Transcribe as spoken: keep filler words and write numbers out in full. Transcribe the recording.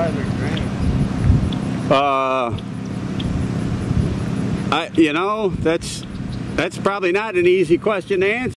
rather drink? Uh, I, you know, that's that's probably not an easy question to answer.